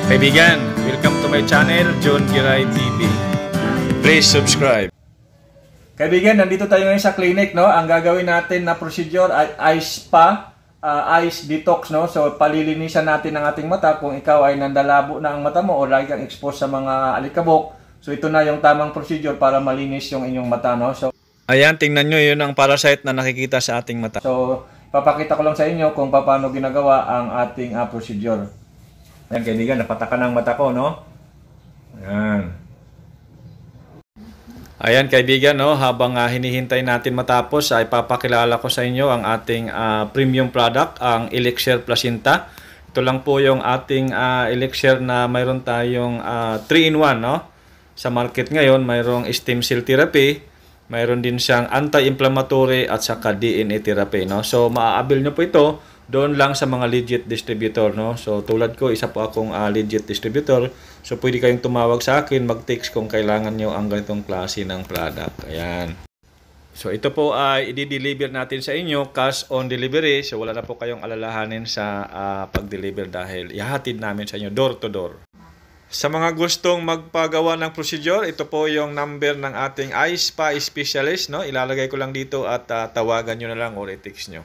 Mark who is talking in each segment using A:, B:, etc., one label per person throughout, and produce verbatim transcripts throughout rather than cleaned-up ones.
A: Kaibigan, welcome to my channel, John Giray T V. Please subscribe. Kaibigan, nandito tayo ngayon sa clinic, no? Ang gagawin natin na procedure ay ice spa, uh, ice detox, no? So, palilinisan natin ang ating mata kung ikaw ay nandalabo na ang mata mo o lagi kang exposed sa mga alikabok. So, ito na yung tamang procedure para malinis yung inyong mata, no? So, ayan, tingnan nyo, yun ang parasite na nakikita sa ating mata. So, papakita ko lang sa inyo kung paano ginagawa ang ating uh, procedure. Ayan, kaibigan, napatakan ang mata ko, no? Ayan. Ayan, kaibigan, no? Habang uh, hinihintay natin matapos, ay papakilala ko sa inyo ang ating uh, premium product, ang Elixir Placenta. Ito lang po yung ating uh, elixir na mayroon tayong uh, three in one, no? Sa market ngayon, mayroong stem cell therapy, mayroon din siyang anti-inflammatory at saka D N A therapy, no? So, maa-avail nyo po ito doon lang sa mga legit distributor, no? So, tulad ko, isa po akong uh, legit distributor. So, pwede kayong tumawag sa akin, mag-text kung kailangan nyo ang ganitong klase ng product. Ayan. So, ito po ay uh, i-deliver natin sa inyo, cash on delivery. So, wala na po kayong alalahanin sa uh, pag-deliver dahil ihahatid namin sa inyo door to door. Sa mga gustong magpagawa ng procedure, ito po yung number ng ating ice spa specialist, no? Ilalagay ko lang dito at uh, tawagan nyo na lang or i-text nyo.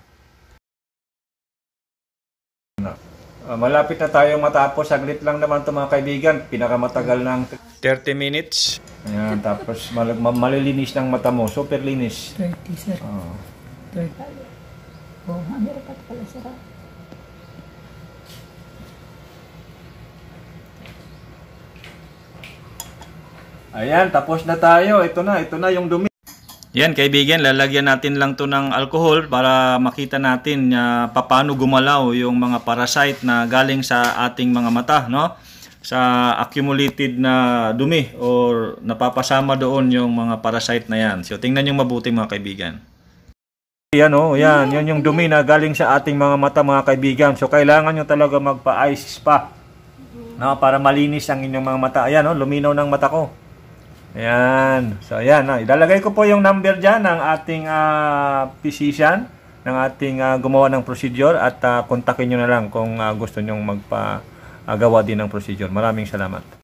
A: Uh, malapit na tayong matapos. Saglit lang naman ito mga kaibigan. Pinakamatagal ng thirty minutes. Ayan, tapos mal malilinis ng mata mo. Super linis.
B: thirty, sir.
A: Oh.
B: thirty. Oh, meron pa pala, sir.
A: Ayan, tapos na tayo. Ito na, ito na yung dumi. Yan kaibigan, lalagyan natin lang to ng alcohol para makita natin uh, paano gumalaw yung mga parasite na galing sa ating mga mata, no? Sa accumulated na dumi or napapasama doon yung mga parasite na yan. So tingnan nyo mabuti mga kaibigan. Yan oh, yan, yun yung dumi na galing sa ating mga mata mga kaibigan. So kailangan nyo talaga magpa-ice spa, no? Para malinis ang inyong mga mata. Ayan oh, luminaw ng mata ko. Ayan. So, ayan. Ah. Ilalagay ko po yung number dyan ng ating uh, physician, ng ating uh, gumawa ng procedure at uh, kontakin nyo na lang kung uh, gusto nyong magpagawa uh, din ng procedure. Maraming salamat.